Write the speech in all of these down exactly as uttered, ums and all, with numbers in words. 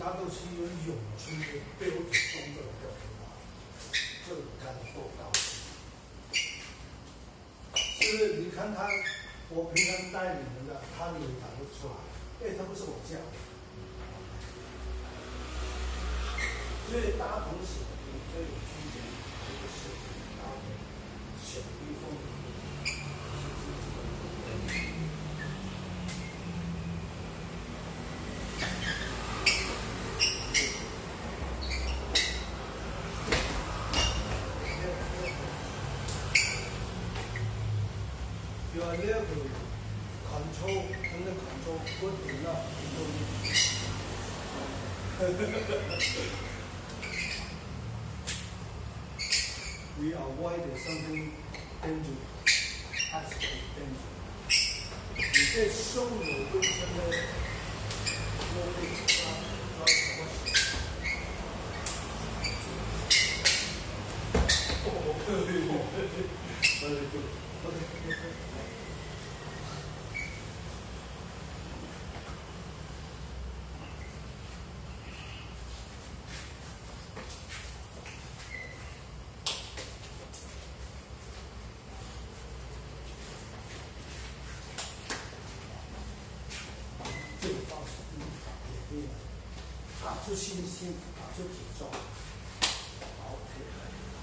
它都是一个咏春的标准动作的表现，这你看多高兴！是不是？你看他，我平常带你们的，他也打得出来。哎，他不是我教的，所以大同小异，这有区别，这个是大的小地方。You are there to control, under control, good enough control. We avoid something dangerous, absolute danger. 你在收入跟真的我被抓抓什么事？哦，可以，可以，可以，可以。打出信心，打出体重，好，可以。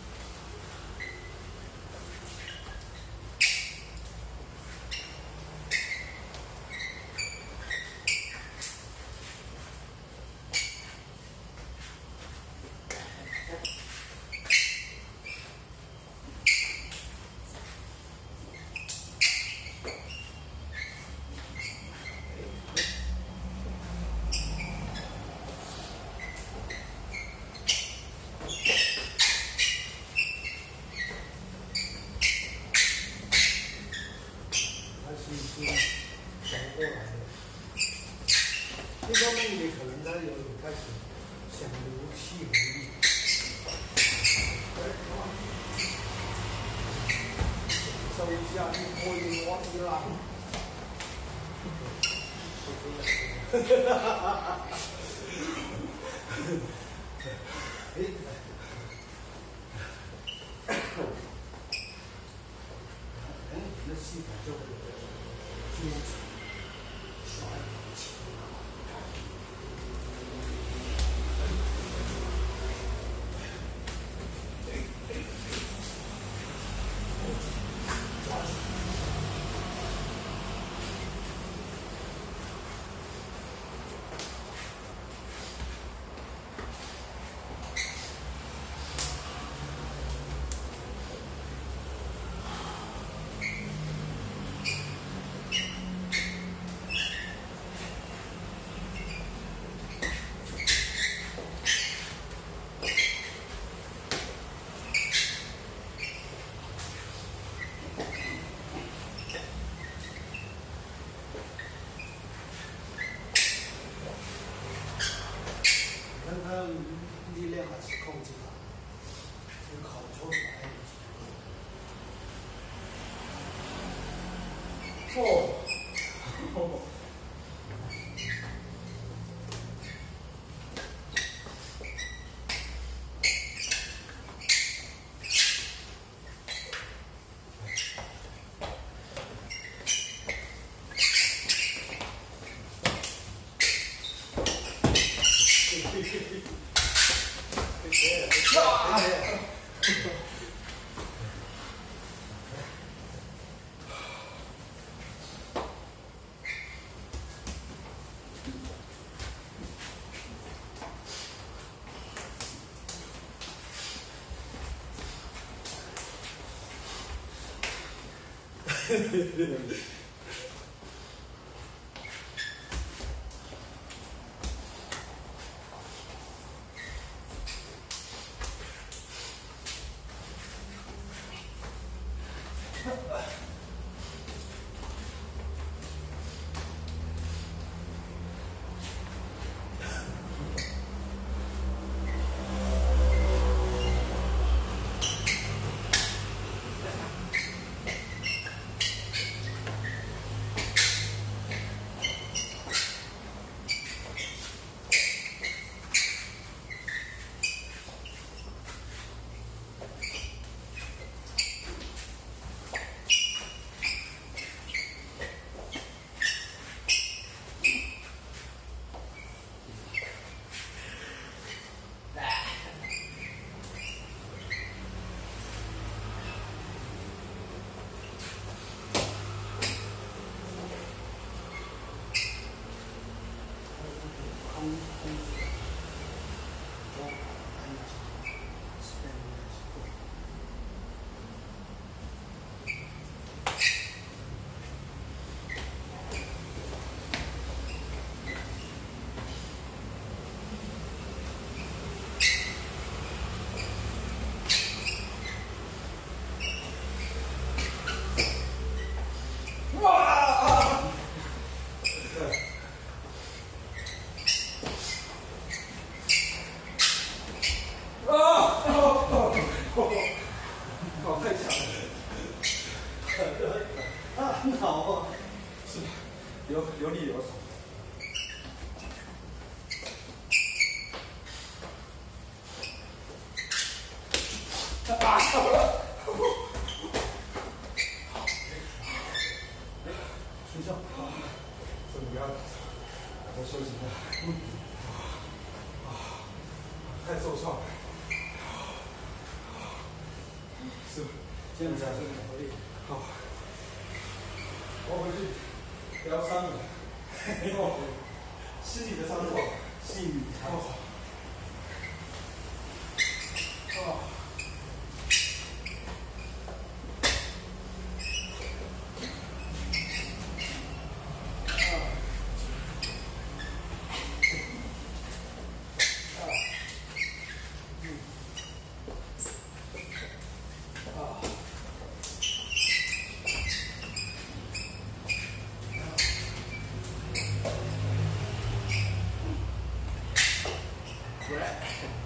一方面你可能他有开始想流气回力，收一下一波一往一拉，哈哈哈哈哈！哎，哎，那系统就会纠缠。甩起。力量还是控制它，就考出来。哦，哦睡觉。好，这不要，再休息一下。嗯。啊，太受创了。是，坚持还是努力。好，我回去疗伤了。哦，心理的伤痛，心理伤痛。哦。Right.